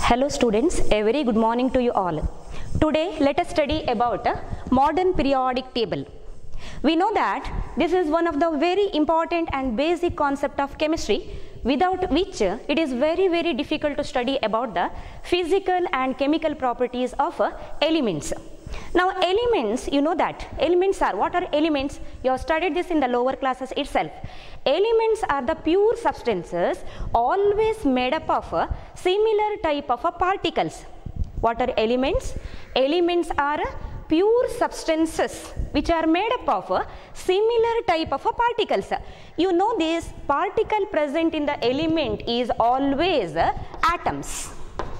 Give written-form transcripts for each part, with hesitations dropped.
Hello students, a very good morning to you all. Today let us study about a modern periodic table. We know that this is one of the very important and basic concept of chemistry, without which it is very difficult to study about the physical and chemical properties of elements. Now elements, you know that elements are, what are elements? You have studied this in the lower classes itself. Elements are the pure substances always made up of a similar type of particles. What are elements? Elements are pure substances which are made up of a similar type of particles. You know this particle present in the element is always atoms.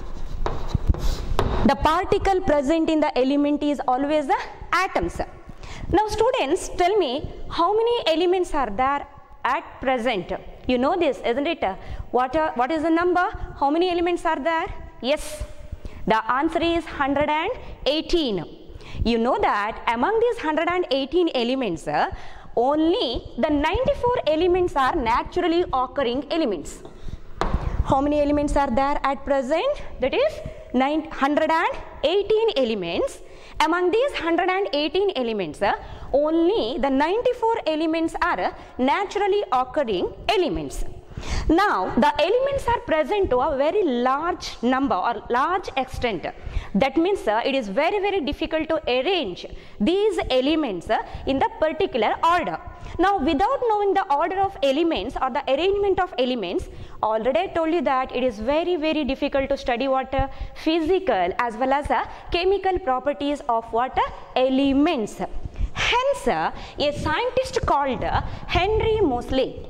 The particle present in the element is always the atoms. Now students, tell me how many elements are there at present? You know this, isn't it? What is the number? How many elements are there? Yes, the answer is 118. You know that among these 118 elements, only the 94 elements are naturally occurring elements. How many elements are there at present? That is 118 elements. Among these 118 elements, only the 94 elements are naturally occurring elements. Now, the elements are present to a very large number or large extent. That means it is very difficult to arrange these elements in the particular order. Now, without knowing the order of elements or the arrangement of elements, already I told you that it is very difficult to study what physical as well as chemical properties of what elements. Hence, a scientist called Henry Moseley,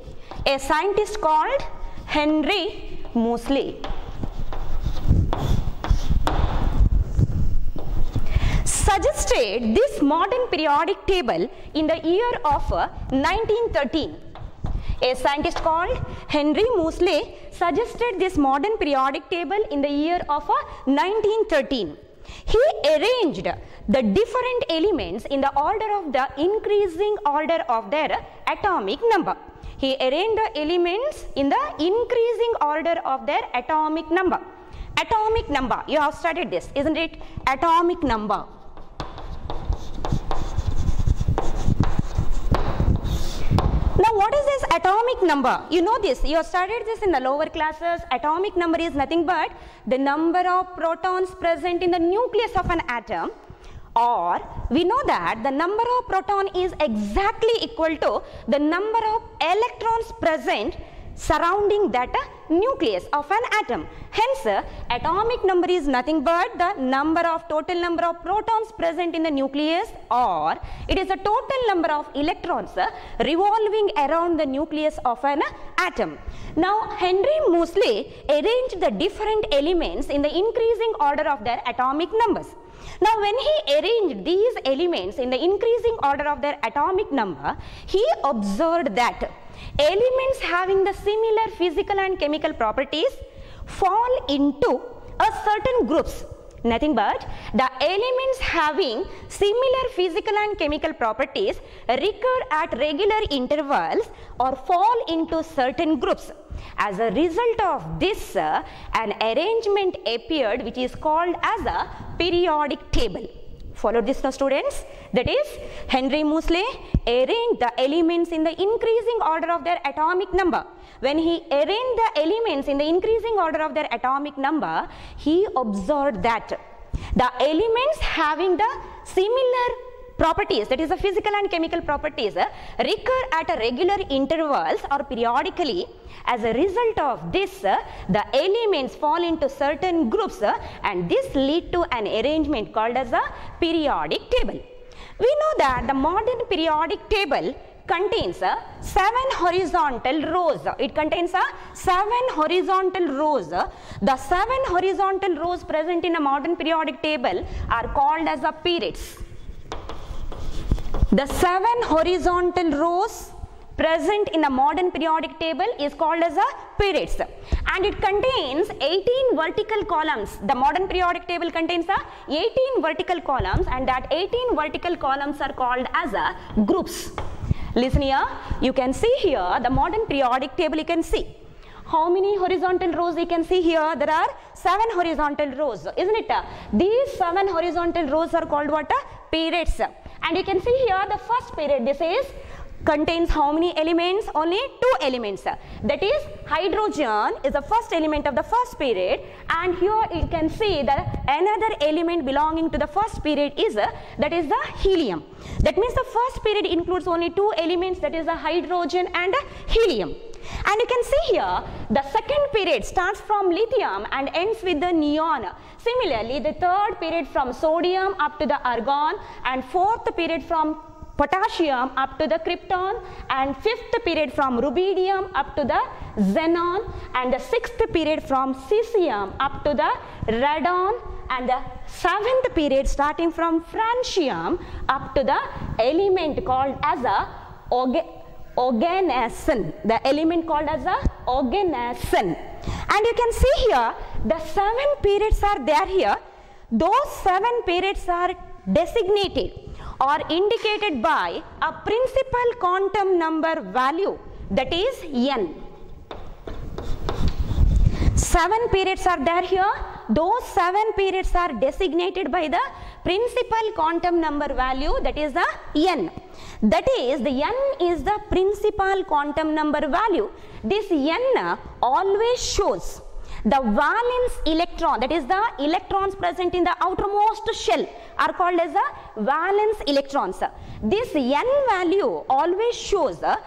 suggested this modern periodic table in the year of 1913. A scientist called Henry Moseley suggested this modern periodic table in the year of 1913. He arranged the different elements in the order of the increasing order of their atomic number. He arranged the elements in the increasing order of their atomic number. Atomic number, you have studied this, isn't it? Atomic number. Now what is this atomic number? You know this, you have studied this in the lower classes. Atomic number is nothing but the number of protons present in the nucleus of an atom, or we know that the number of proton is exactly equal to the number of electrons present surrounding that nucleus of an atom. Hence, atomic number is nothing but the total number of protons present in the nucleus, or it is the total number of electrons revolving around the nucleus of an atom. Now, Henry Moseley arranged the different elements in the increasing order of their atomic numbers. Now, when he arranged these elements in the increasing order of their atomic number, he observed that elements having the similar physical and chemical properties fall into a certain groups. Nothing but the elements having similar physical and chemical properties recur at regular intervals or fall into certain groups. As a result of this, an arrangement appeared which is called as a periodic table. Follow this now students. That is, Henry Moseley arranged the elements in the increasing order of their atomic number. When he arranged the elements in the increasing order of their atomic number, he observed that the elements having the similar properties, that is the physical and chemical properties, recur at a regular intervals or periodically. As a result of this, the elements fall into certain groups, and this lead to an arrangement called as a periodic table. We know that the modern periodic table contains 7 horizontal rows. It contains 7 horizontal rows. The 7 horizontal rows present in a modern periodic table are called as the periods. The 7 horizontal rows present in a modern periodic table is called as a periods, and it contains 18 vertical columns. The modern periodic table contains 18 vertical columns, and that 18 vertical columns are called as groups. Listen here, you can see here the modern periodic table. You can see How many horizontal rows you can see here? There are 7 horizontal rows, isn't it? These 7 horizontal rows are called what? Periods. And you can see here the first period, this is contains how many elements? Only 2 elements. That is, hydrogen is the first element of the first period, and here you can see that another element belonging to the first period is that is the helium. That means the first period includes only 2 elements, that is the hydrogen and helium. And you can see here the second period starts from lithium and ends with the neon. Similarly, the third period from sodium up to the argon, and fourth period from potassium up to the krypton, and fifth period from rubidium up to the xenon, and the sixth period from cesium up to the radon, and the seventh period starting from francium up to the element called as a oganesson, the element called as a oganesson. And you can see here the 7 periods are there here. Those 7 periods are designated or indicated by a principal quantum number value, that is n. 7 periods are there here. Those 7 periods are designated by the principal quantum number value, that is the n. That is, the n is the principal quantum number value. This n always shows the valence electron, that is the electrons present in the outermost shell are called as the valence electrons. This n value always shows the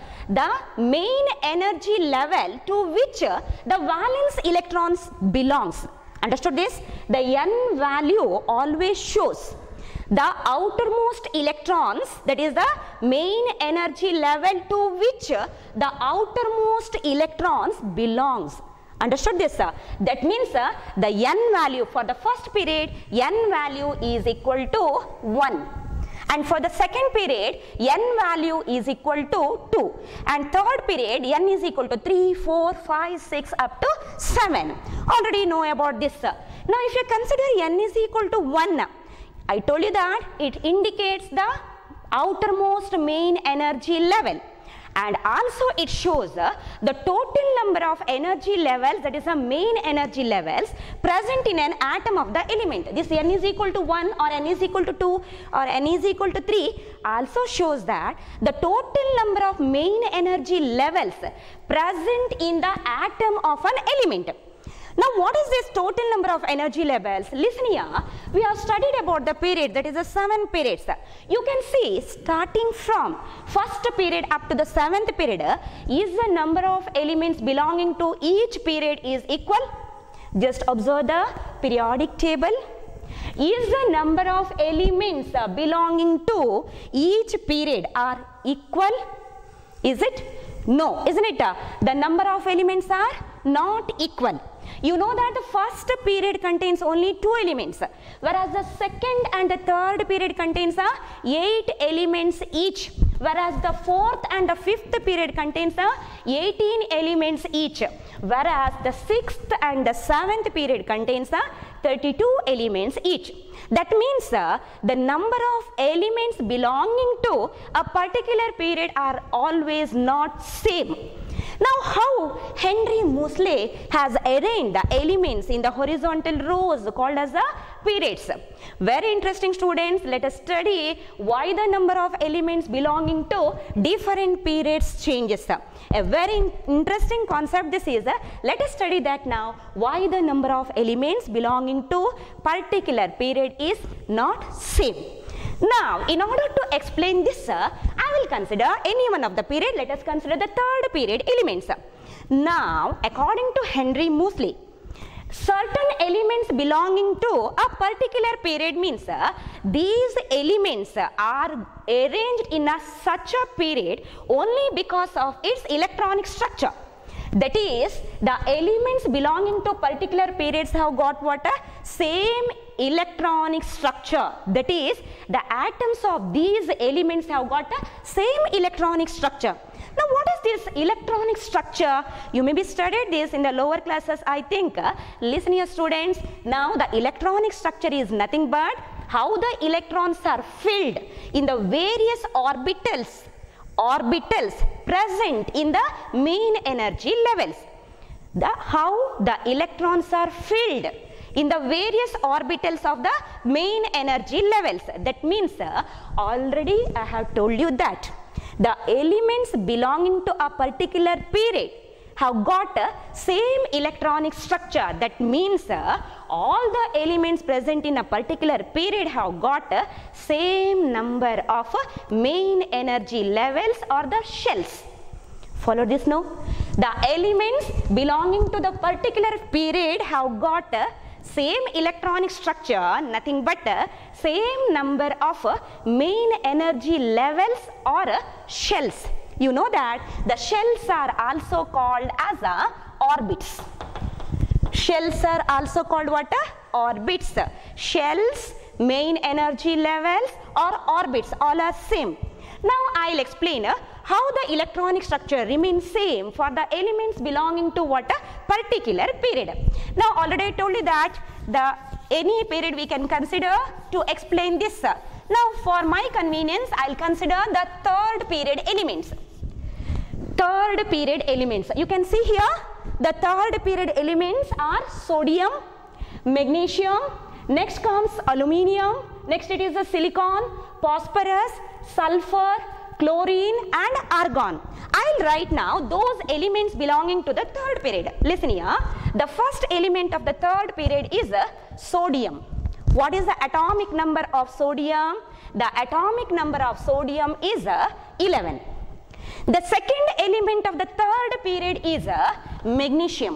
main energy level to which the valence electrons belongs. Understood this? The n value always shows the outermost electrons, that is the main energy level to which the outermost electrons belongs. Understood this? That means the n value for the first period, n value is equal to 1. And for the second period, n value is equal to 2. And third period, n is equal to 3, 4, 5, 6 up to 7. Already know about this. Now if you consider n is equal to 1, I told you that it indicates the outermost main energy level. And also it shows the total number of energy levels, that is the main energy levels present in an atom of the element. This n is equal to 1 or n is equal to 2 or n is equal to 3 also shows that the total number of main energy levels present in the atom of an element. Now what is this total number of energy levels? Listen here, we have studied about the period, that is the 7 periods. You can see starting from first period up to the 7th period is the number of elements belonging to each period is equal. Just observe the periodic table. Is the number of elements belonging to each period are equal? Is it? No, isn't it? The number of elements are not equal. You know that the first period contains only 2 elements, whereas the second and the third period contains 8 elements each, whereas the fourth and the fifth period contains 18 elements each, whereas the sixth and the seventh period contains 32 elements each. That means the number of elements belonging to a particular period are always not same. Now how Henry Moseley has arranged the elements in the horizontal rows called as the periods. Very interesting students, let us study why the number of elements belonging to different periods changes. A very interesting concept this is. Let us study that now, why the number of elements belonging to particular period is not same. Now, in order to explain this, I will consider any one of the period. Let us consider the third period elements. Now, according to Henry Moseley, certain elements belonging to a particular period means these elements are arranged in such a period only because of its electronic structure. That is, the elements belonging to particular periods have got what? Same electronic structure. That is, the atoms of these elements have got same electronic structure. Now what is this electronic structure? You may be studied this in the lower classes, I think. Listen here students, now the electronic structure is nothing but how the electrons are filled in the various orbitals present in the main energy levels. how the electrons are filled in the various orbitals of the main energy levels. That means already I have told you that the elements belonging to a particular period have got same electronic structure. That means all the elements present in a particular period have got same number of main energy levels or the shells. Follow this now. The elements belonging to the particular period have got same electronic structure, nothing but same number of main energy levels or shells. You know that the shells are also called as orbits. Shells are also called what? Orbits. Shells, main energy levels or orbits, all are same. Now I will explain how the electronic structure remains same for the elements belonging to what? Particular period. Now already I told you that any period we can consider to explain this. Now for my convenience I will consider the third period elements. Third period elements. You can see here the third period elements are sodium, magnesium, next comes aluminium, next it is the silicon, phosphorus, sulfur, chlorine and argon. I will write now those elements belonging to the third period. Listen here, the first element of the third period is sodium. What is the atomic number of sodium? The atomic number of sodium is 11. The second element of the third period is magnesium.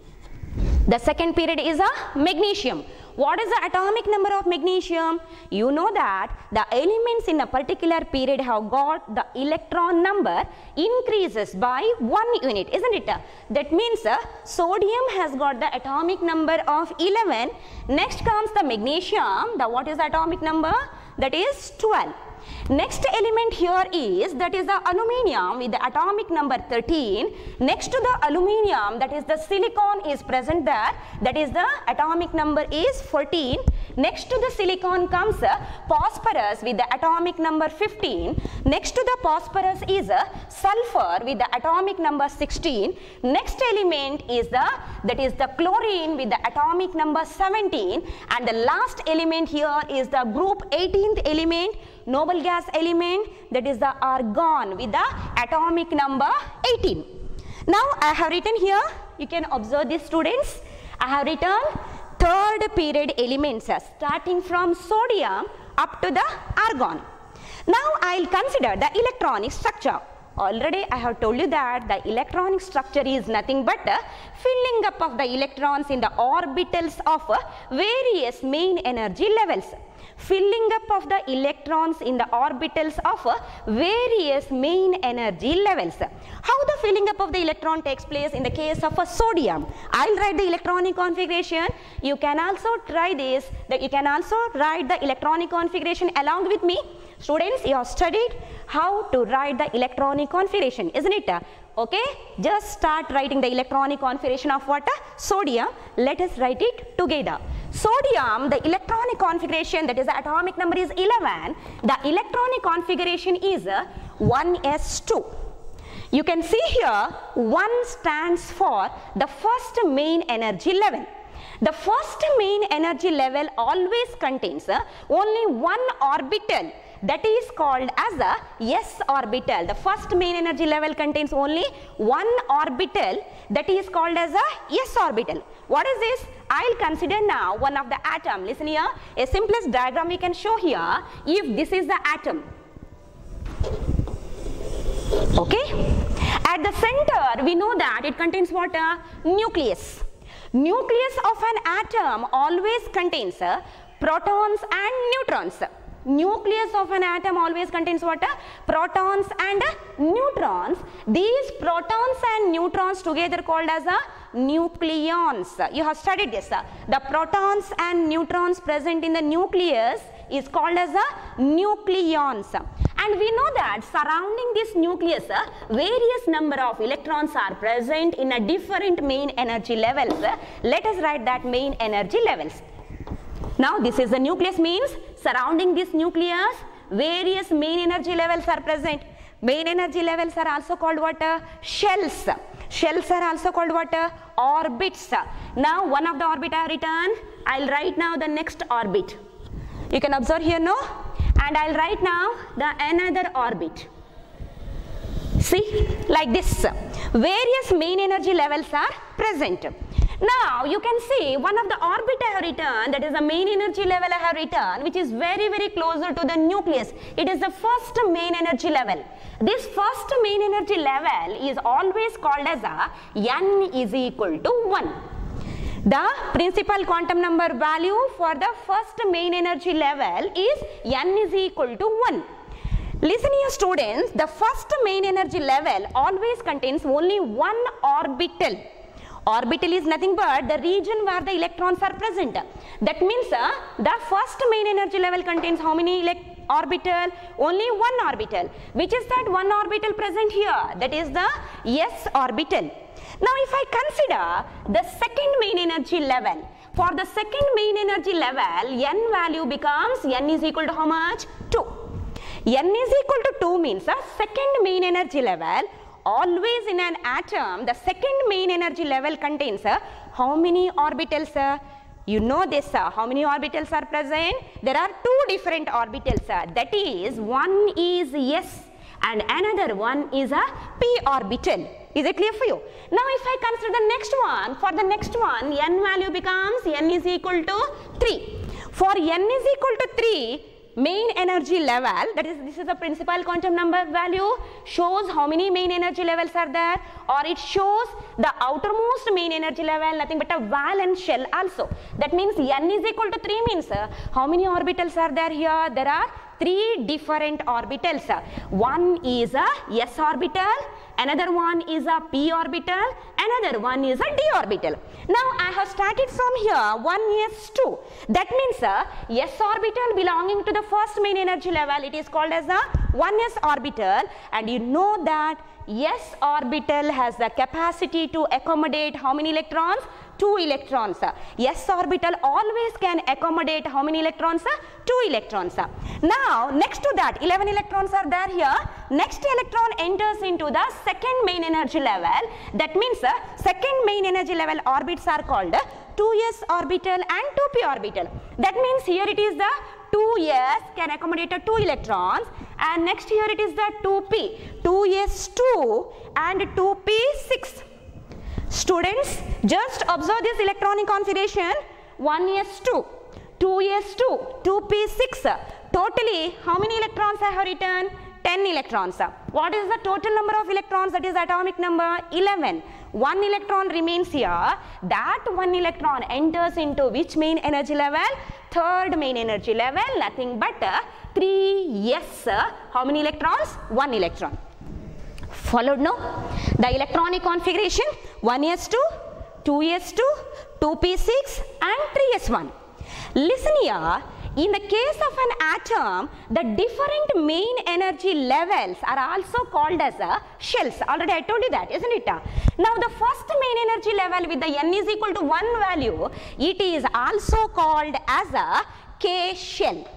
The second period is magnesium. What is the atomic number of magnesium? You know that the elements in a particular period have got the electron number increases by 1 unit, isn't it? That means sodium has got the atomic number of 11. Next comes the magnesium. What is the atomic number? That is 12. Next element here is, that is the aluminium with the atomic number 13. Next to the aluminium, that is the silicon is present there, that is the atomic number is 14. Next to the silicon comes phosphorus with the atomic number 15. Next to the phosphorus is sulfur with the atomic number 16. Next element is that is the chlorine with the atomic number 17. And the last element here is the group 18th element, noble gas element, that is the argon with the atomic number 18. Now I have written here, you can observe this students, I have written third period elements starting from sodium up to the argon. Now I will consider the electronic structure. Already I have told you that the electronic structure is nothing but filling up of the electrons in the orbitals of various main energy levels. Filling up of the electrons in the orbitals of various main energy levels. How the filling up of the electron takes place in the case of a sodium? I will write the electronic configuration. You can also try this, that you can also write the electronic configuration along with me. Students, you have studied how to write the electronic configuration, isn't it? Okay, just start writing the electronic configuration of what? Sodium. Let us write it together. Sodium, the electronic configuration, that is the atomic number is 11. The electronic configuration is 1s2. You can see here 1 stands for the first main energy level. The first main energy level always contains only one orbital, that is called as a s orbital. The first main energy level contains only one orbital, that is called as a s orbital. What is this? I will consider now one of the atom. Listen here, a simplest diagram we can show here. If this is the atom, okay, at the center we know that it contains what? Nucleus. Nucleus of an atom always contains protons and neutrons. Nucleus of an atom always contains what? Protons and neutrons. These protons and neutrons together called as nucleons. You have studied this. The protons and neutrons present in the nucleus is called as nucleons. And we know that surrounding this nucleus, various number of electrons are present in a different main energy levels. Let us write that main energy levels. Now this is the nucleus, means surrounding this nucleus various main energy levels are present. Main energy levels are also called what? Shells. Shells are also called what? Orbits. Now one of the orbit I have written. I'll write now the next orbit. You can observe here, no? And I'll write now the another orbit. See, like this. Various main energy levels are present. Now you can see one of the orbit I have written, that is the main energy level I have written, which is very closer to the nucleus. It is the first main energy level. This first main energy level is always called as a n is equal to 1. The principal quantum number value for the first main energy level is n is equal to 1. Listen here students, the first main energy level always contains only one orbital. Orbital is nothing but the region where the electrons are present. That means the first main energy level contains how many orbital? Only one orbital. Which is that one orbital present here? That is the s orbital. Now if I consider the second main energy level, for the second main energy level, n value becomes n is equal to how much? 2. n is equal to 2 means the second main energy level. Always in an atom, the second main energy level contains how many orbitals? You know this, how many orbitals are present? There are two different orbitals. That is, one is s and another one is a p orbital. Is it clear for you? Now if I consider the next one, for the next one, n value becomes n is equal to 3. For n is equal to 3, main energy level, that is, this is the principal quantum number value, shows how many main energy levels are there, or it shows the outermost main energy level, nothing but a valence shell also. That means n is equal to 3 means how many orbitals are there here? There are 3 different orbitals. One is a s orbital, another one is a p orbital, another one is a d orbital. Now I have started from here 1s2. That means s orbital belonging to the first main energy level, it is called as a 1s orbital, and you know that s orbital has the capacity to accommodate how many electrons? 2 electrons. S orbital always can accommodate how many electrons? 2 electrons. Now next to that 11 electrons are there here. Next electron enters into the second main energy level. That means second main energy level orbits are called 2s orbital and 2p orbital. That means here it is the 2s can accommodate 2 electrons, and next here it is the 2p, 2s2 and 2p6. Students, just observe this electronic configuration. 1s2, 2s2, 2p6. Totally, how many electrons I have written? 10 electrons. What is the total number of electrons? That is atomic number 11. 1 electron remains here. That 1 electron enters into which main energy level? Third main energy level, nothing but 3s. How many electrons? 1 electron. Followed now? The electronic configuration: 1s2, 2s2, 2p6 and 3s1. Listen here, in the case of an atom, the different main energy levels are also called as shells. Already I told you that, isn't it? Now the first main energy level with the n is equal to 1 value, it is also called as a K shell.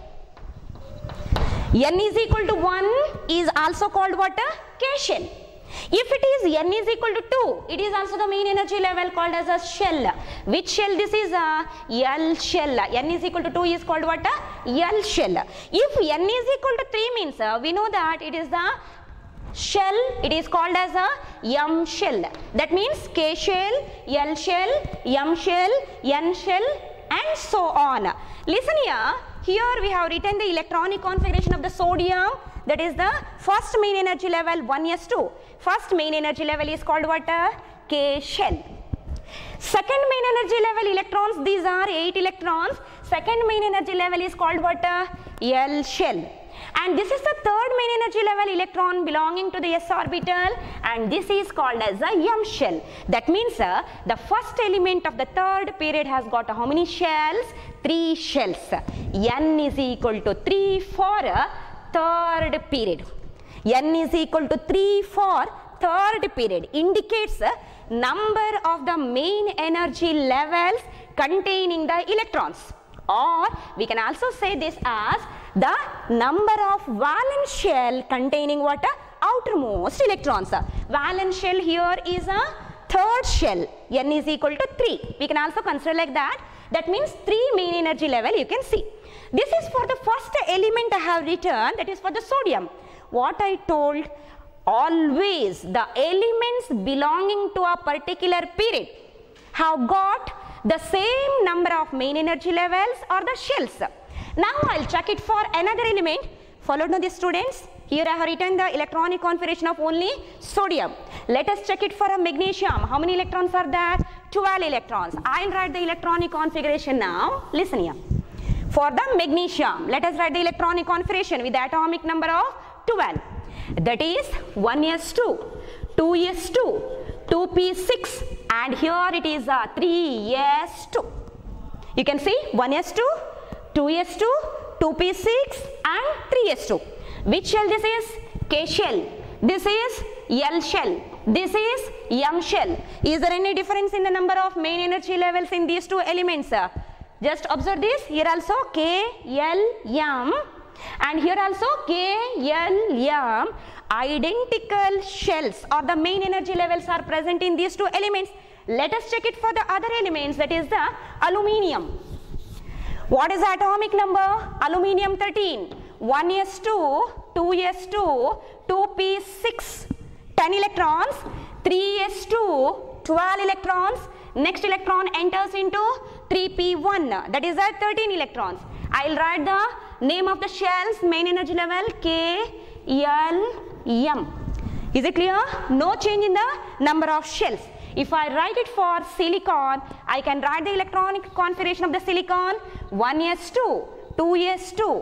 N is equal to 1 is also called what? K shell. If it is n is equal to 2, it is also the main energy level called as a shell. Which shell this is? L shell. N is equal to 2 is called what? L shell. If n is equal to 3 means we know that it is the shell, it is called as a M shell. That means K shell, L shell, M shell, N shell and so on. Listen here. Here we have written the electronic configuration of the sodium. That is the first main energy level 1s2. First main energy level is called what? K shell. Second main energy level electrons, these are 8 electrons. Second main energy level is called what? L shell. And this is the third main energy level electron belonging to the s orbital, and this is called as a M shell. That means the first element of the third period has got how many shells? 3 shells. N is equal to 3 for third period. N is equal to 3 for third period indicates number of the main energy levels containing the electrons, or we can also say this as the number of valence shell containing what? Outermost electrons. Valence shell here is a third shell, n is equal to 3. We can also consider like that. That means 3 main energy level you can see. This is for the first element I have written, that is for the sodium. What I told, always the elements belonging to a particular period have got the same number of main energy levels or the shells. Now I'll check it for another element. Followed now the students. Here I have written the electronic configuration of only sodium. Let us check it for a magnesium. How many electrons are there? 12 electrons. I'll write the electronic configuration now. Listen here. For the magnesium, let us write the electronic configuration with the atomic number of 12. That is 1s2, 2s2, 2p6, and here it is 3s2. You can see 1s2, 2s2, 2p6 and 3s2. Which shell this is? K shell. This is L shell. This is M shell. Is there any difference in the number of main energy levels in these two elements? Just observe this. Here also K, L, M, and here also K, L, M. Identical shells or the main energy levels are present in these two elements. Let us check it for the other elements, that is the aluminium. What is the atomic number? Aluminium 13. 1s2, 2s2, 2p6, 10 electrons, 3s2, 12 electrons. Next electron enters into 3p1, that is 13 electrons. I will write the name of the shells, main energy level K, L, M. Is it clear? No change in the number of shells. If I write it for silicon, I can write the electronic configuration of the silicon 1s2, 2s2,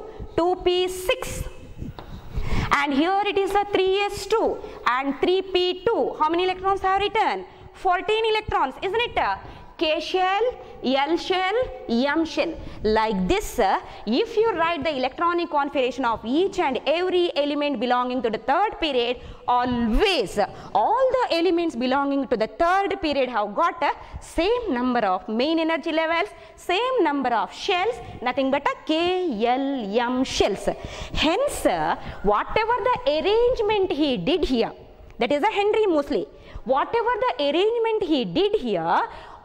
2p6, and here it is a 3s2 and 3p2. How many electrons I have written? 14 electrons, isn't it? K shell, L shell, M shell. Like this, if you write the electronic configuration of each and every element belonging to the third period, always all the elements belonging to the third period have got a same number of main energy levels, same number of shells, nothing but a K, L, M shells. Hence, whatever the arrangement he did here, that is a Henry Moseley, whatever the arrangement he did here,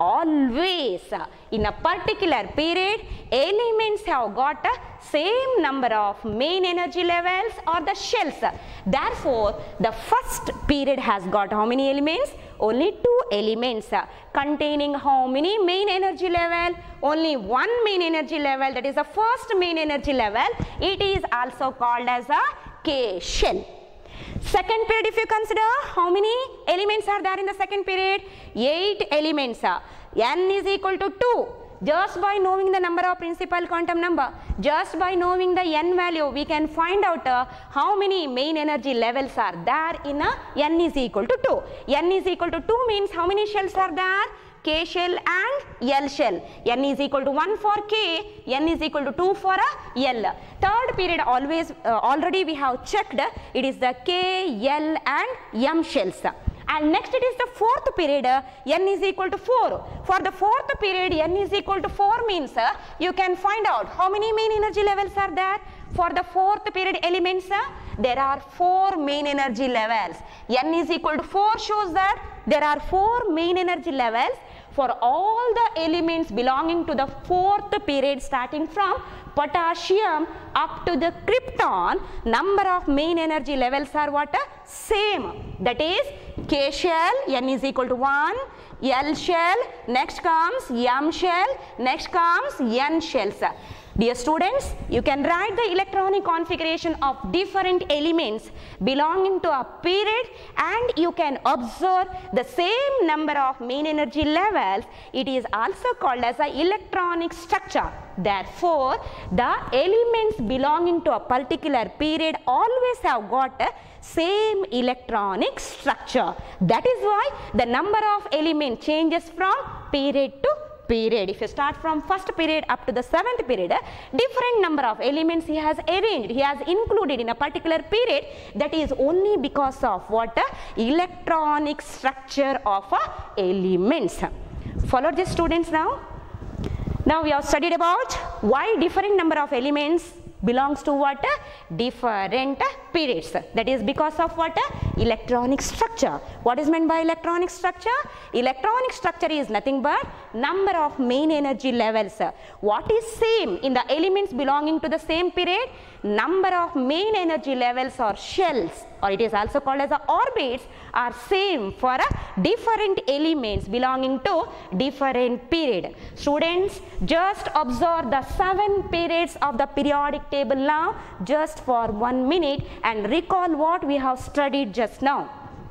always in a particular period, elements have got a same number of main energy levels or the shells. Therefore, the first period has got how many elements? Only 2 elements containing how many main energy level? Only one main energy level, that is the first main energy level. It is also called as a K shell. Second period, if you consider, how many elements are there in the second period? 8 elements. N is equal to 2. Just by knowing the number of principal quantum number, just by knowing the N value, we can find out how many main energy levels are there in a N is equal to 2. N is equal to 2 means how many shells are there? K shell and L shell. N is equal to 1 for K, N is equal to 2 for a L. Third period always, already we have checked, it is the K, L and M shells. And next it is the fourth period, N is equal to 4. For the fourth period, N is equal to 4 means you can find out how many main energy levels are there. For the fourth period elements, there are 4 main energy levels. N is equal to 4 shows that there are 4 main energy levels for all the elements belonging to the fourth period, starting from potassium up to the krypton. Number of main energy levels are what? Same. That is K shell, N is equal to 1, L shell, next comes M shell, next comes N shells. Dear students, you can write the electronic configuration of different elements belonging to a period, and you can observe the same number of main energy levels. It is also called as an electronic structure. Therefore, the elements belonging to a particular period always have got a same electronic structure. That is why the number of elements changes from period to period. If you start from first period up to the 7th period, different number of elements he has arranged, he has included in a particular period. That is only because of what? Electronic structure of elements. Follow this, students. Now we have studied about why different number of elements belongs to what? Different periods. That is because of what? Electronic structure. What is meant by electronic structure? Electronic structure is nothing but number of main energy levels. What is same in the elements belonging to the same period? Number of main energy levels or shells, or it is also called as the orbits, are same for different elements belonging to different period. Students, just observe the 7 periods of the periodic table now just for 1 minute and recall what we have studied just now.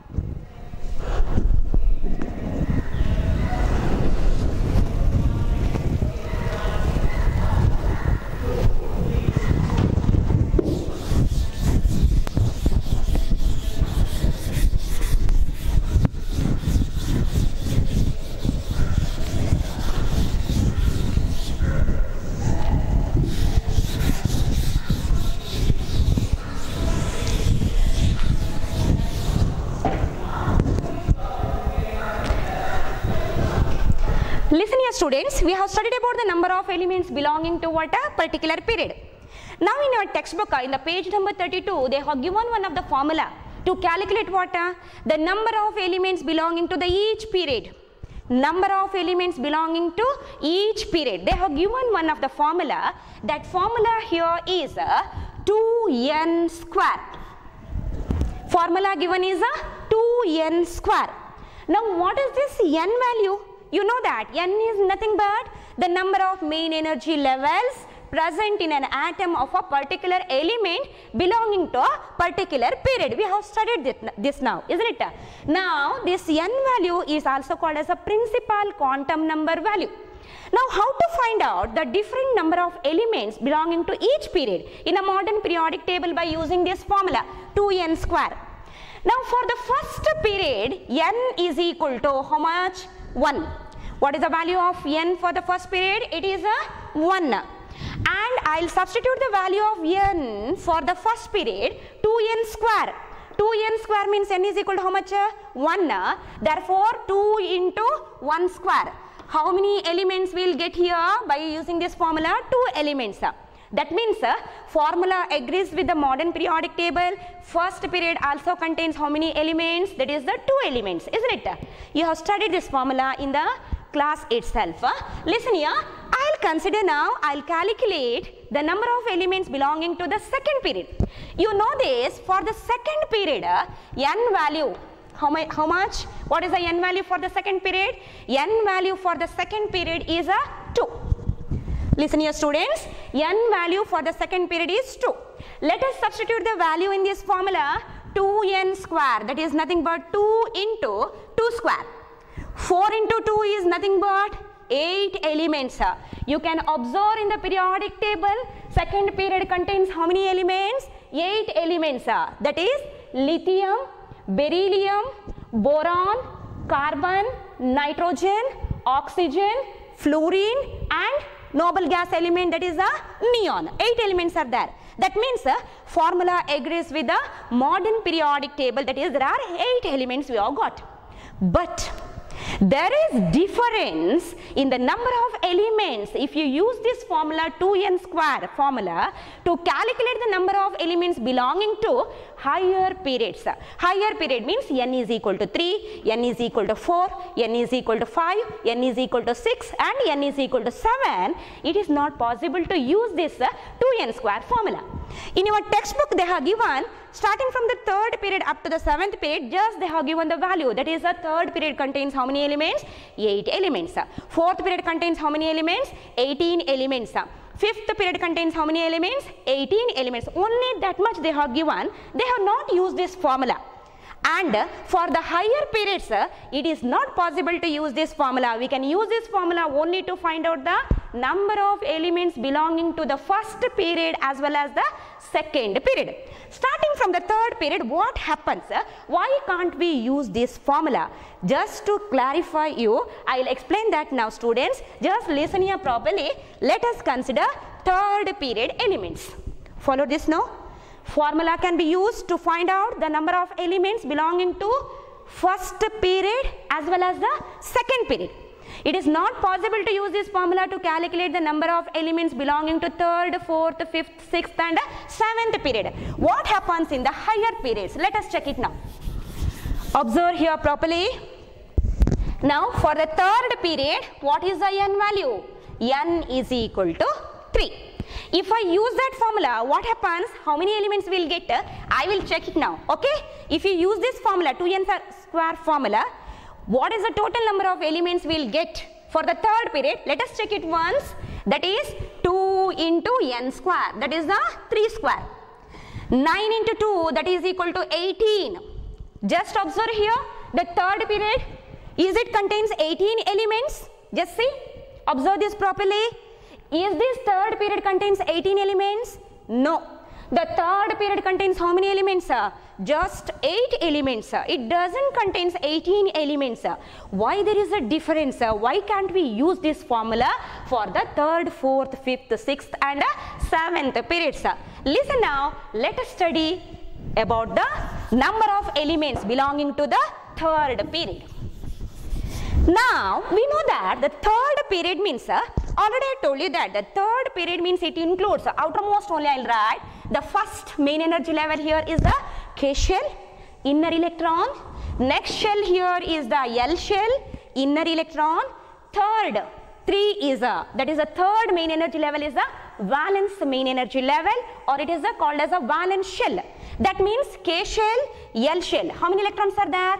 Listen here students, we have studied about the number of elements belonging to what a particular period. Now in your textbook, in the page number 32, they have given one of the formula to calculate what? The number of elements belonging to the each period. Number of elements belonging to each period. They have given one of the formula. That formula here is 2n square. Formula given is 2n square. Now what is this n value? You know that n is nothing but the number of main energy levels present in an atom of a particular element belonging to a particular period. We have studied this now, isn't it? Now this n value is also called as a principal quantum number value. Now how to find out the different number of elements belonging to each period in a modern periodic table by using this formula 2n square. Now for the first period, n is equal to how much? 1. What is the value of n for the first period? It is a 1. And I'll substitute the value of n for the first period 2n square. 2n square means n is equal to how much? 1. Therefore 2 into 1 square. How many elements we'll get here by using this formula? 2 elements. That means formula agrees with the modern periodic table. First period also contains how many elements? That is the 2 elements, isn't it? You have studied this formula in the class itself. Listen here, I'll consider now, I'll calculate the number of elements belonging to the second period. You know this, for the second period, n value, how much? What is the n value for the second period? N value for the second period is 2. Listen here students, n value for the second period is 2. Let us substitute the value in this formula 2n square, that is nothing but 2 into 2 square. 4 into 2 is nothing but 8 elements. You can observe in the periodic table, second period contains how many elements? 8 elements. That is lithium, beryllium, boron, carbon, nitrogen, oxygen, fluorine and noble gas element, that is a neon. 8 elements are there. That means formula agrees with the modern periodic table, that is there are 8 elements we have got. But there is difference in the number of elements if you use this formula 2n square formula to calculate the number of elements belonging to higher periods. Higher period means n is equal to 3, n is equal to 4, n is equal to 5, n is equal to 6 and n is equal to 7. It is not possible to use this 2n square formula. In your textbook they have given starting from the third period up to the 7th period, just they have given the value, that is the third period contains how many elements? 8 elements. Fourth period contains how many elements? 18 elements. Fifth period contains how many elements? 18 elements. Only that much they have given. They have not used this formula. And for the higher periods, it is not possible to use this formula. We can use this formula only to find out the number of elements belonging to the first period as well as the second period. Starting from the third period, what happens? Why can't we use this formula? Just to clarify you, I will explain that now students. Just listen here properly. Let us consider third period elements. Follow this now. Formula can be used to find out the number of elements belonging to first period as well as the second period. It is not possible to use this formula to calculate the number of elements belonging to 3rd, 4th, 5th, 6th and 7th period. What happens in the higher periods? Let us check it now. Observe here properly. Now for the 3rd period, what is the n value? N is equal to 3. If I use that formula, what happens? How many elements we will get? I will check it now. Okay? If you use this formula, 2n square formula, what is the total number of elements we will get for the 3rd period? Let us check it once. That is 2 into n square. That is the 3 square. 9 into 2, that is equal to 18. Just observe here, the 3rd period, is it contains 18 elements? Just see. Observe this properly. Is this 3rd period contains 18 elements? No. The 3rd period contains how many elements? Just 8 elements. It doesn't contains 18 elements. Why there is a difference? Why can't we use this formula for the 3rd, 4th, 5th, 6th and 7th periods? Listen now, let us study about the number of elements belonging to the 3rd period. Now, we know that the 3rd period means, already I told you that the 3rd period means it includes, outermost only I will write, the first main energy level here is the K shell, inner electron, next shell here is the L shell, inner electron, third, 3 is that is the 3rd main energy level is the valence main energy level, or it is called as a valence shell. That means K shell, L shell. How many electrons are there?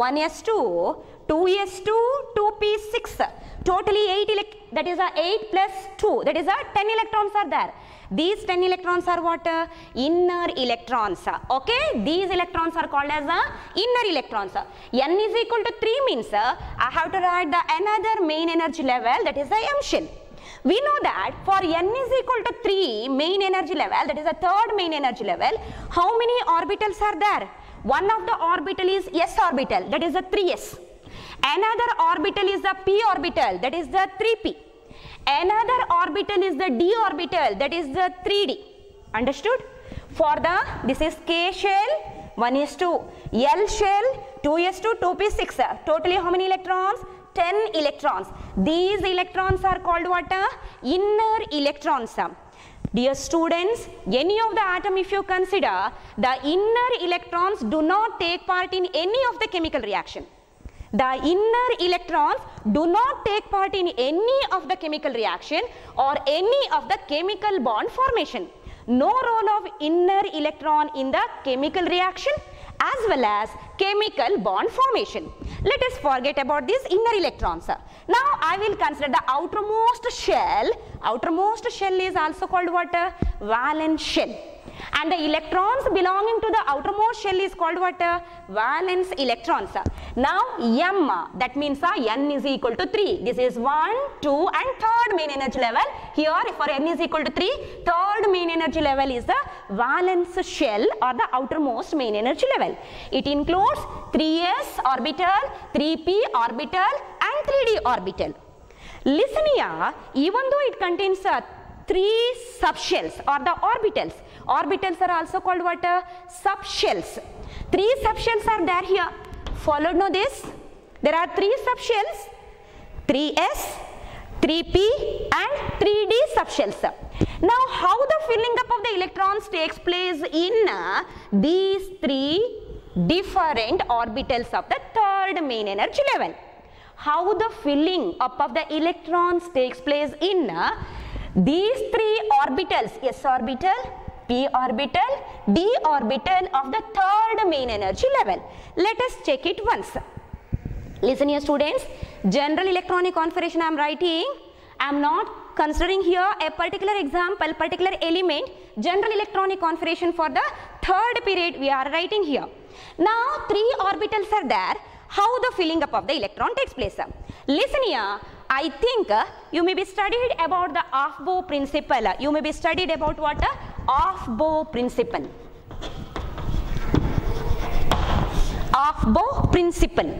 1s2, 2s2, 2p6. Totally 8 that is 8 plus 2, that is 10 electrons are there. These 10 electrons are what? Inner electrons. Okay, these electrons are called as inner electrons. N is equal to 3 means I have to write the another main energy level, that is the M shell. We know that for N is equal to 3 main energy level, that is the 3rd main energy level, how many orbitals are there? One of the orbital is s orbital, that is the 3s. Another orbital is the p orbital, that is the 3p. Another orbital is the d orbital, that is the 3d. Understood? For the, this is K shell, 1s2, L shell, 2s2, 2p6. Totally how many electrons? 10 electrons. These electrons are called what? Inner electrons. Dear students, any of the atom if you consider, the inner electrons do not take part in any of the chemical reaction. The inner electrons do not take part in any of the chemical reaction or any of the chemical bond formation. No role of inner electron in the chemical reaction as well as chemical bond formation. Let us forget about these inner electrons. Now I will consider the outermost shell. Outermost shell is also called what? Valence shell. And the electrons belonging to the outermost shell is called what? Valence electrons. Now M, that means N is equal to 3. This is 1, 2 and 3rd main energy level. Here for N is equal to 3, 3rd main energy level is the valence shell or the outermost main energy level. It includes 3s orbital, 3p orbital and 3d orbital. Listen here, even though it contains 3 subshells or the orbitals. Orbitals are also called what? Subshells. 3 subshells are there here. Followed know this. There are 3 subshells, 3s, 3p and 3d subshells. Now how the filling up of the electrons takes place in these 3 different orbitals of the 3rd main energy level? How the filling up of the electrons takes place in these 3 orbitals, s orbital, p orbital, d orbital of the 3rd main energy level. Let us check it once. Listen here students, general electronic configuration I am writing. I am not considering here a particular example, particular element, general electronic configuration for the 3rd period we are writing here. Now 3 orbitals are there. How the filling up of the electron takes place? Listen here, I think you may be studied about the Aufbau principle. You may be studied about what? Aufbau principle. Aufbau principle.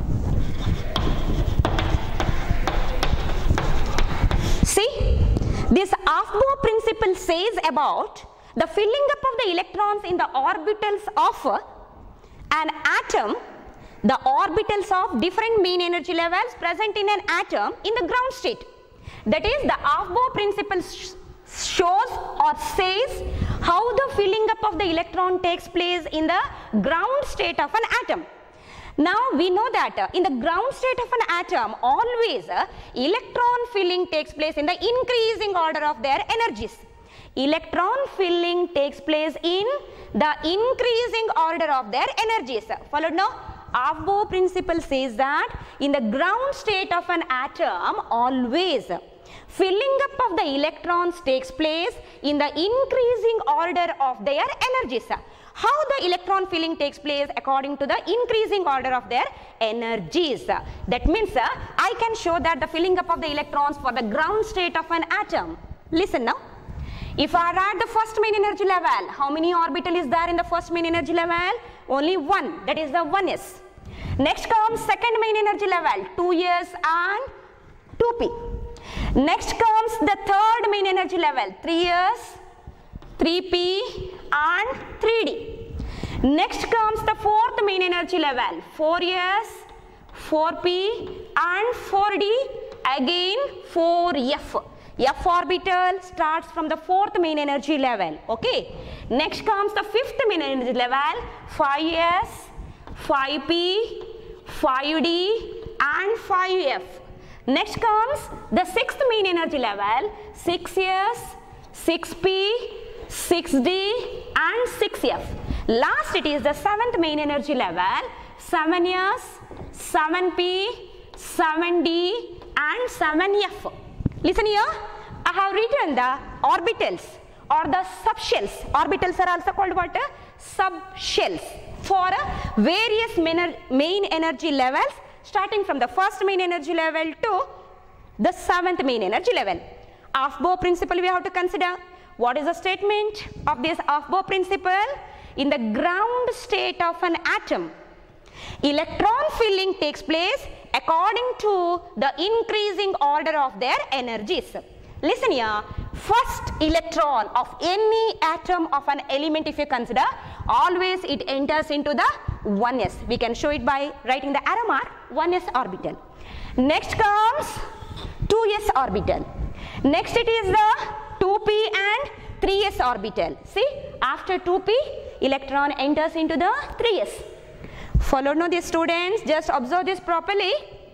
See, this Aufbau principle says about the filling up of the electrons in the orbitals of an atom the orbitals of different mean energy levels present in an atom in the ground state. That is, the Aufbau principle shows or says how the filling up of the electron takes place in the ground state of an atom. Now we know that in the ground state of an atom, always electron filling takes place in the increasing order of their energies. Electron filling takes place in the increasing order of their energies. Followed now? Aufbau principle says that in the ground state of an atom, always filling up of the electrons takes place in the increasing order of their energies. How the electron filling takes place? According to the increasing order of their energies. That means I can show that the filling up of the electrons for the ground state of an atom. Listen now. If I write the first main energy level, how many orbital is there in the first main energy level? Only one, that is the 1s. Next comes second main energy level, 2s and 2p. Next comes the third main energy level, 3s, 3p and 3d. Next comes the fourth main energy level, 4s, 4p and 4d, again 4f. F orbital starts from the fourth main energy level. Okay. Next comes the fifth main energy level, 5s, 5p, 5d and 5f. Next comes the sixth main energy level, 6s, 6p, 6d and 6f. Last it is the seventh main energy level, 7s, 7p, 7d and 7f. Listen here, I have written the orbitals or the subshells. Orbitals are also called what? Subshells for various main energy levels, starting from the first main energy level to the seventh main energy level. Aufbau principle we have to consider. What is the statement of this Aufbau principle? In the ground state of an atom, electron filling takes place according to the increasing order of their energies. Listen here, first electron of any atom of an element, if you consider, always it enters into the 1s. We can show it by writing the arrow mark, 1s orbital. Next comes 2s orbital. Next it is the 2p and 3s orbital. See, after 2p, electron enters into the 3s. Follow now, the students, just observe this properly.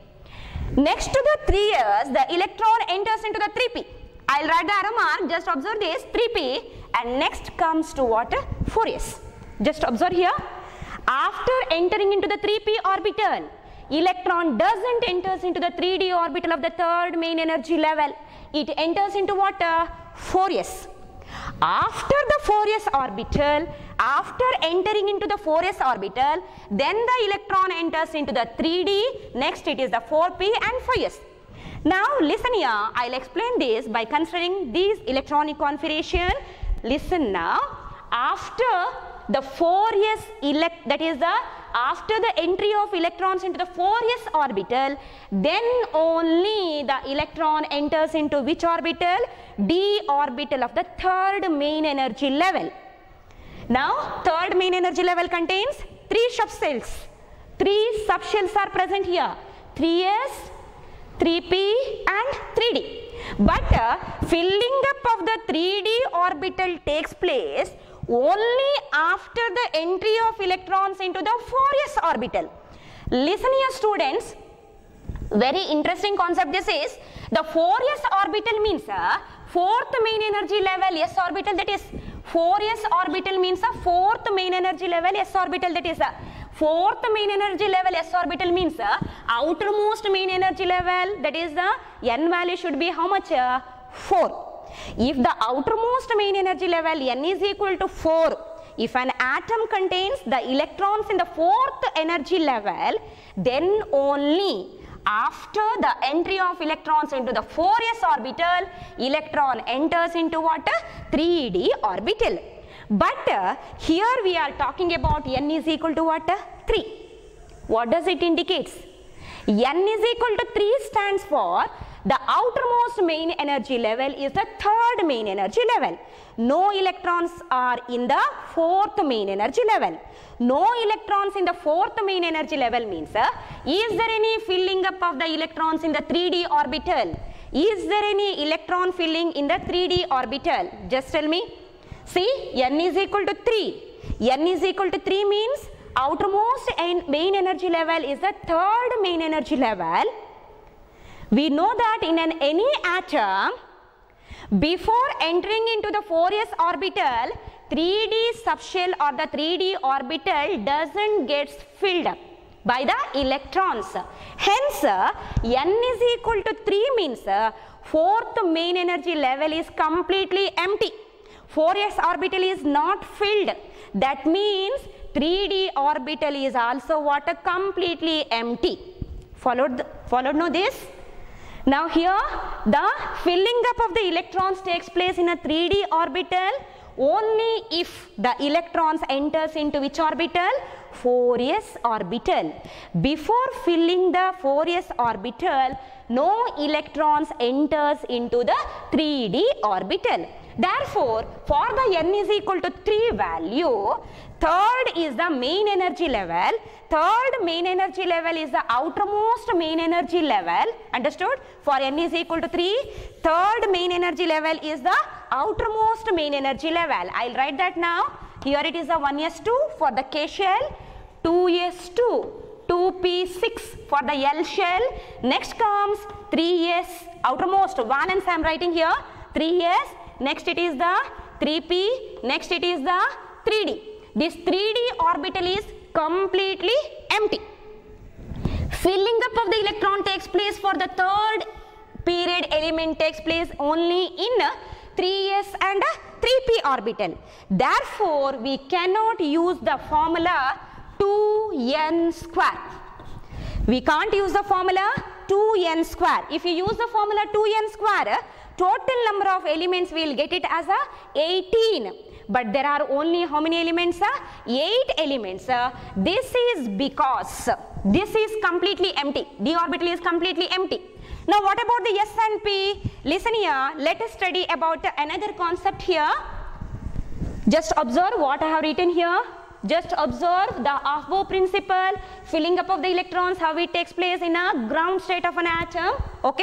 Next to the 3s, the electron enters into the 3p. I'll write the arrow mark, just observe this, 3p, and next comes to what? 4s. Just observe here. After entering into the 3p orbital, electron doesn't enter into the 3d orbital of the third main energy level. It enters into what? 4s. After the 4s orbital, after entering into the 4s orbital, then the electron enters into the 3d, next it is the 4p and 5s. Now listen here, I'll explain this by considering these electronic configuration. Listen now, after the 4s that is after the entry of electrons into the 4s orbital, then only the electron enters into which orbital? D orbital of the third main energy level. Now, third main energy level contains 3 subshells. 3 subshells are present here, 3s, 3p and 3d. But filling up of the 3d orbital takes place only after the entry of electrons into the 4s orbital. Listen here, students, very interesting concept this is. The 4s orbital means fourth main energy level s orbital, that is 4s orbital means a fourth main energy level s orbital, that is fourth main energy level s orbital means outermost main energy level, that is the n value should be how much? 4. If the outermost main energy level n is equal to 4, if an atom contains the electrons in the fourth energy level, then only after the entry of electrons into the 4s orbital, electron enters into what? 3d orbital. But here we are talking about n is equal to what? 3. What does it indicate? N is equal to 3 stands for The outermost main energy level is the third main energy level. No electrons are in the fourth main energy level. No electrons in the fourth main energy level means, is there any filling up of the electrons in the 3d orbital? Is there any electron filling in the 3d orbital? Just tell me. See, n is equal to 3. N is equal to 3 means outermost main energy level is the third main energy level. We know that in any atom, before entering into the 4s orbital, 3d subshell or the 3d orbital doesn't get filled up by the electrons. Hence, n is equal to 3 means fourth main energy level is completely empty. 4s orbital is not filled. That means 3d orbital is also what? Completely empty. Followed now this? Now here the filling up of the electrons takes place in a 3d orbital only if the electrons enters into which orbital? 4s orbital. Before filling the 4s orbital, no electrons enters into the 3d orbital. Therefore, for the n is equal to 3 value, third is the main energy level. Third main energy level is the outermost main energy level. Understood? For n is equal to 3, third main energy level is the outermost main energy level. I'll write that now. Here it is a 1s2 for the K shell, 2s2, 2p6 for the L shell. Next comes 3s, outermost valence I am writing here, 3s. Next it is the 3p, next it is the 3d. This 3d orbital is completely empty. Filling up of the electron takes place for the third period element takes place only in 3s and 3p orbital. Therefore, we cannot use the formula 2n square. We can't use the formula 2n square. If you use the formula 2n square, total number of elements we will get it as 18. But there are only how many elements? 8 elements. This is because this is completely empty. D orbital is completely empty. Now what about the S and P? Listen here, let us study about another concept here. Just observe what I have written here. Just observe the Aufbau principle, filling up of the electrons, how it takes place in a ground state of an atom. Okay?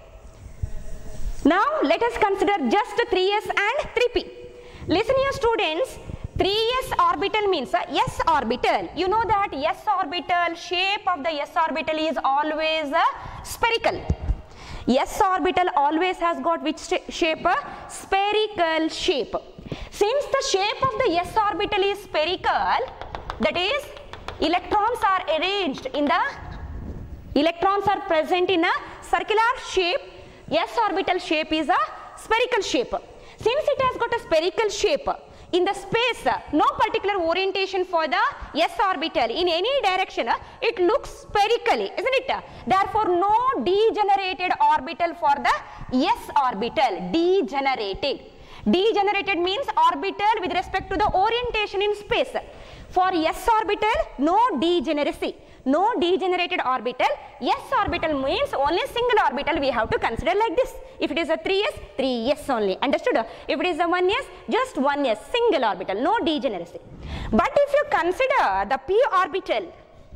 Now let us consider just 3s and 3p. Listen here students, 3s orbital means s orbital. You know that s orbital, shape of the s orbital is always spherical. S orbital always has got which shape? Spherical shape. Since the shape of the s orbital is spherical, that is electrons are arranged in the, electrons are present in a circular shape. S orbital shape is a spherical shape. Since it has got a spherical shape, in the space, no particular orientation for the s orbital. In any direction, it looks spherically, isn't it? Therefore, no degenerated orbital for the s orbital. Degenerated. Degenerated means orbital with respect to the orientation in space. For s orbital, no degeneracy. No degenerated orbital. S orbital means only single orbital we have to consider like this. If it is a 3s, 3s only. Understood? If it is a 1s, just 1s, single orbital, no degeneracy. But if you consider the p orbital,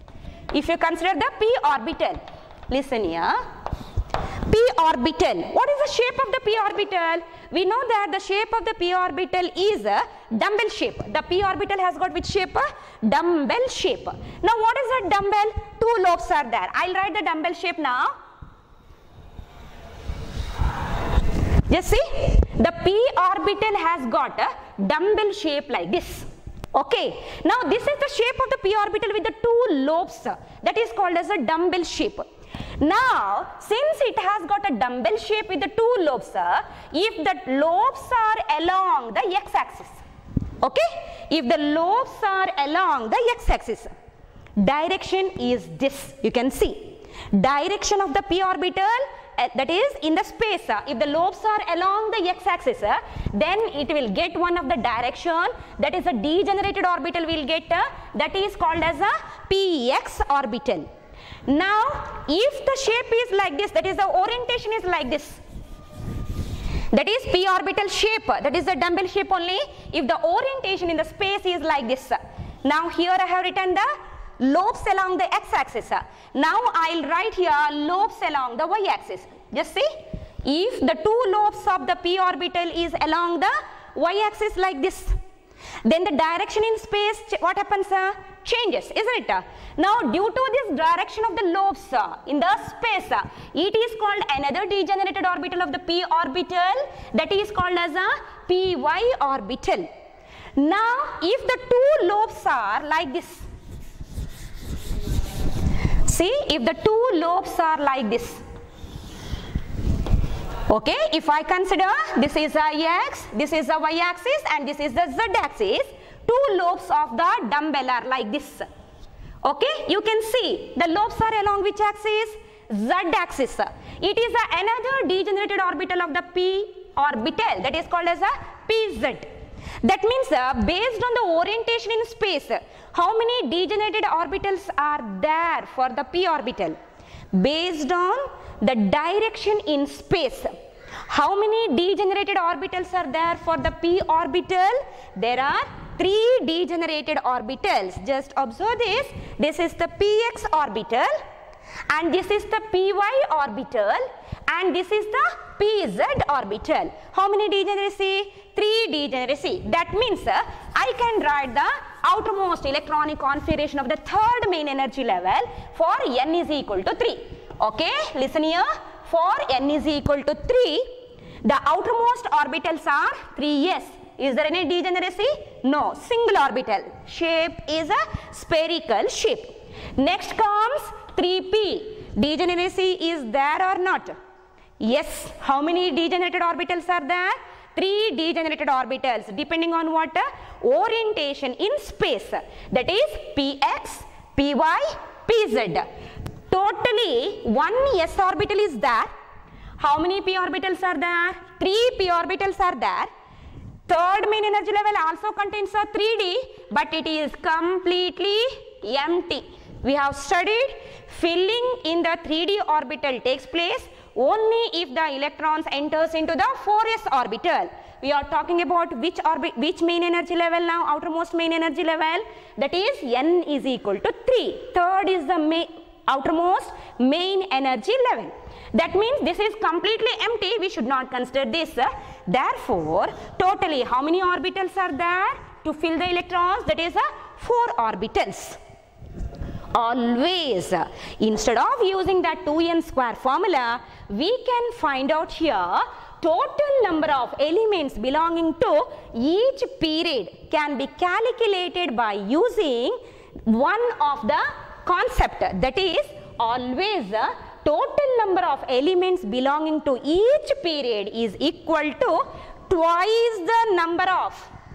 listen here, p orbital, what is the shape of the p orbital? We know that the shape of the p orbital is a dumbbell shape. The p orbital has got which shape? Dumbbell shape. Now what is a dumbbell? 2 lobes are there. I'll write the dumbbell shape now. Just see, the p orbital has got a dumbbell shape like this. Okay, now this is the shape of the p orbital with the 2 lobes. That is called as a dumbbell shape. Now, since it has got a dumbbell shape with the 2 lobes, if the lobes are along the x-axis, okay, if the lobes are along the x-axis, direction is this, you can see, direction of the p orbital, that is in the space, if the lobes are along the x-axis, then it will get one of the direction, that is a degenerated orbital will get, that is called as a px orbital. Now, if the shape is like this, that is the orientation is like this, that is p orbital shape, that is the dumbbell shape only, if the orientation in the space is like this. Now here I have written the lobes along the x-axis. Now I'll write here lobes along the y-axis. Just see, if the two lobes of the p orbital is along the y-axis like this, then the direction in space, what happens? Changes, isn't it? Now due to this direction of the lobes in the space, it is called another degenerated orbital of the p orbital, that is called as a py orbital. Now if the two lobes are like this, see, if the two lobes are like this, okay, if I consider this is the x, this is the y axis and this is the z axis, two lobes of the dumbbell are like this. Okay, you can see the lobes are along which axis? Z axis. It is another degenerated orbital of the p orbital, that is called as a pz. That means based on the orientation in space, how many degenerated orbitals are there for the p orbital? Based on the direction in space, how many degenerated orbitals are there for the p orbital? There are 3 degenerated orbitals. Just observe this. This is the px orbital and this is the py orbital and this is the pz orbital. How many degeneracy? 3 degeneracy. That means I can write the outermost electronic configuration of the third main energy level for n is equal to 3. Okay, listen here. For n is equal to 3, the outermost orbitals are 3s. Is there any degeneracy? No, single orbital. Shape is a spherical shape. Next comes 3p. Degeneracy is there or not? Yes. How many degenerated orbitals are there? 3 degenerated orbitals depending on what? Orientation in space. That is px, py, pz. Totally 1 s orbital is there. How many p orbitals are there? 3 p orbitals are there. Third main energy level also contains a 3d, but it is completely empty. We have studied filling in the 3d orbital takes place only if the electrons enters into the 4s orbital. We are talking about which main energy level now? Outermost main energy level, that is n is equal to 3. Third is the outermost main energy level. That means this is completely empty. We should not consider this. Therefore, totally how many orbitals are there to fill the electrons? That is 4 orbitals. Always, instead of using that 2n square formula, we can find out here total number of elements belonging to each period can be calculated by using one of the concept, that is always total number of elements belonging to each period is equal to twice the number of,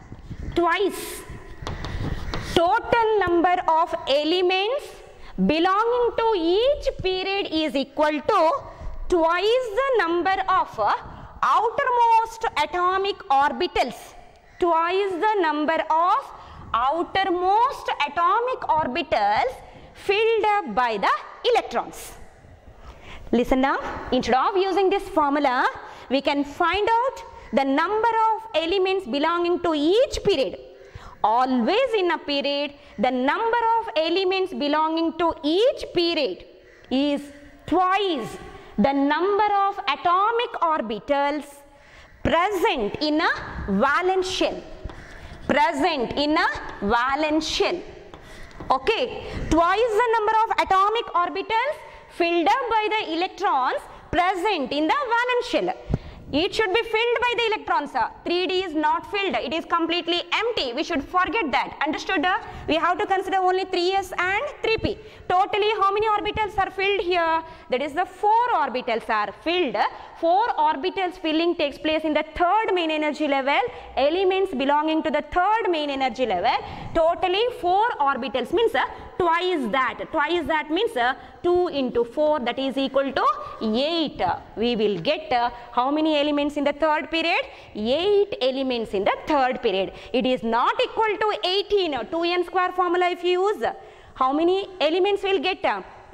total number of elements belonging to each period is equal to twice the number of outermost atomic orbitals, twice the number of outermost atomic orbitals filled up by the electrons. Listen now, instead of using this formula, we can find out the number of elements belonging to each period. Always in a period, the number of elements belonging to each period is twice the number of atomic orbitals present in a valence shell. Present in a valence shell. Okay, twice the number of atomic orbitals filled up by the electrons present in the valence shell. It should be filled by the electrons. 3d is not filled, it is completely empty. We should forget that. Understood? We have to consider only 3s and 3p. Totally how many orbitals are filled here? That is the 4 orbitals are filled. 4 orbitals filling takes place in the third main energy level. Elements belonging to the third main energy level. Totally 4 orbitals means twice that. Twice that means 2 into 4, that is equal to 8. We will get how many elements in the third period? 8 elements in the third period. It is not equal to 18. 2n square formula if you use, how many elements will get?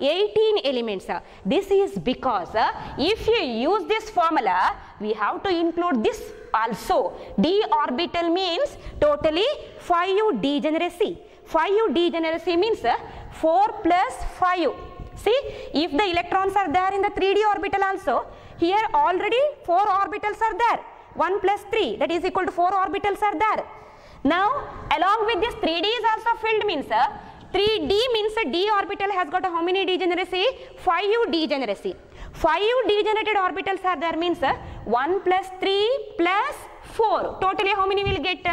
18 elements. This is because if you use this formula, we have to include this also. D orbital means totally 5 degeneracy. 5 degeneracy means 4 plus 5. See, if the electrons are there in the 3D orbital also, here already 4 orbitals are there. 1 plus 3, that is equal to 4 orbitals are there. Now, along with this 3D is also filled means 3D means D orbital has got how many degeneracy? 5 degeneracy. 5 degenerated orbitals are there means 1 plus 3 plus 4. Totally how many will get?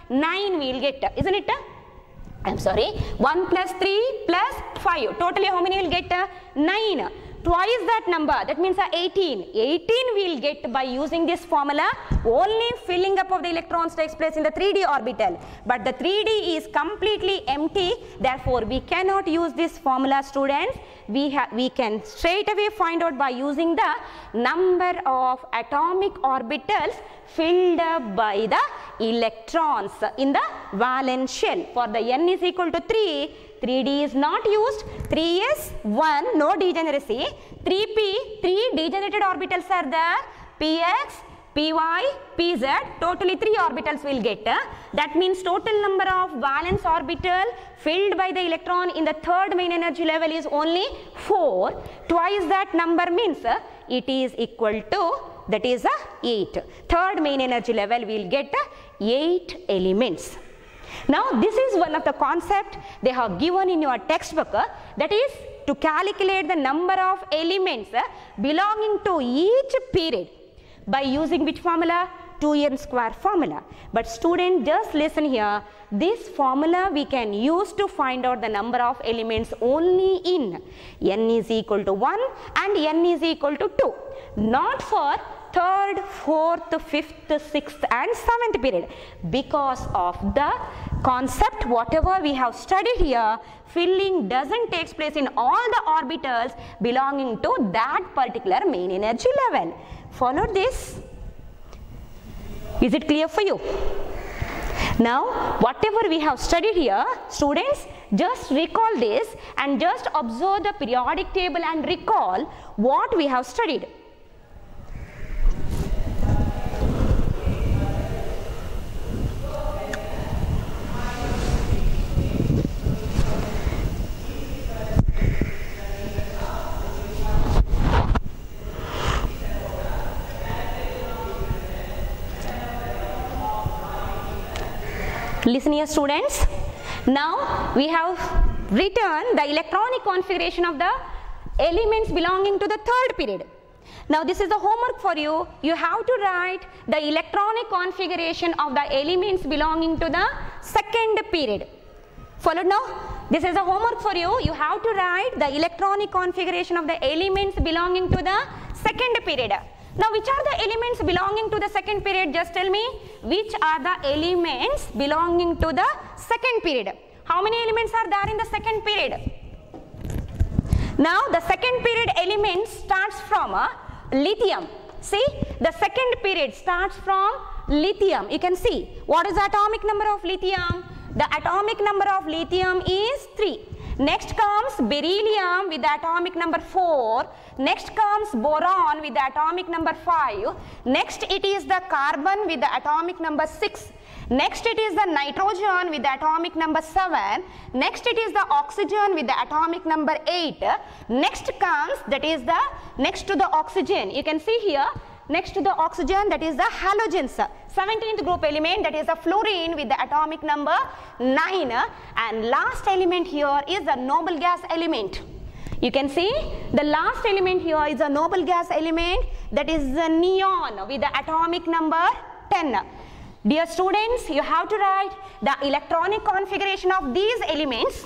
9 will get, isn't it? I am sorry, 1 plus 3 plus 5. Totally how many will get? 9. Twice that number, that means 18. 18 we'll get by using this formula. Only filling up of the electrons takes place in the 3D orbital. But the 3D is completely empty. Therefore, we cannot use this formula, students. We can straight away find out by using the number of atomic orbitals filled up by the electrons in the valence shell. For the n is equal to 3, 3D is not used, 3s, 1, no degeneracy, 3p, 3 degenerated orbitals are there, px, py, pz, totally 3 orbitals will get. That means total number of valence orbital filled by the electron in the third main energy level is only 4. Twice that number means it is equal to, that is 8. Third main energy level will get 8 elements. Now, this is one of the concepts they have given in your textbook, that is to calculate the number of elements belonging to each period by using which formula? 2n square formula. But student, just listen here, this formula we can use to find out the number of elements only in n is equal to 1 and n is equal to 2, not for 3rd, 4th, 5th, 6th and 7th period. Because of the concept whatever we have studied here, filling doesn't take place in all the orbitals belonging to that particular main energy level. Follow this? Is it clear for you? Now, whatever we have studied here, students, just recall this and just observe the periodic table and recall what we have studied. Listen here, students. Now we have written the electronic configuration of the elements belonging to the third period. Now this is the homework for you. You have to write the electronic configuration of the elements belonging to the second period. Followed now? This is a homework for you. You have to write the electronic configuration of the elements belonging to the second period. Now, which are the elements belonging to the second period? Just tell me, which are the elements belonging to the second period? How many elements are there in the second period? Now, the second period element starts from lithium. See, the second period starts from lithium. You can see, what is the atomic number of lithium? The atomic number of lithium is 3. Next comes beryllium with the atomic number 4. Next comes boron with the atomic number 5. Next it is the carbon with the atomic number 6. Next it is the nitrogen with the atomic number 7. Next it is the oxygen with the atomic number 8. Next comes, that is the next to the oxygen. You can see here, next to the oxygen, that is the halogens. 17th group element, that is the fluorine with the atomic number 9. And last element here is the noble gas element. You can see the last element here is a noble gas element, that is the neon with the atomic number 10. Dear students, you have to write the electronic configuration of these elements,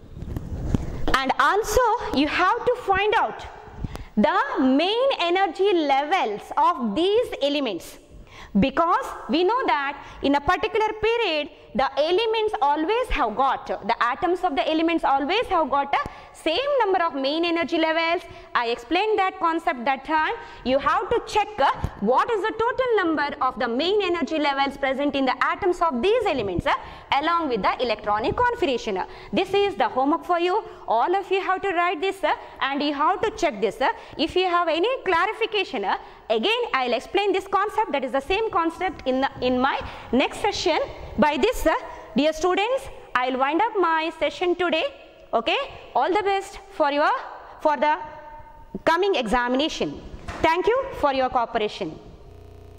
and also you have to find out the main energy levels of these elements, because we know that in a particular period the elements always have got, the atoms of the elements always have got same number of main energy levels. I explained that concept that time. You have to check what is the total number of the main energy levels present in the atoms of these elements along with the electronic configuration. This is the homework for you. All of you have to write this and you have to check this. If you have any clarification, again I will explain this concept, that is the same concept in my next session. By this, dear students, I will wind up my session today. Okay, all the best for the coming examination. Thank you for your cooperation.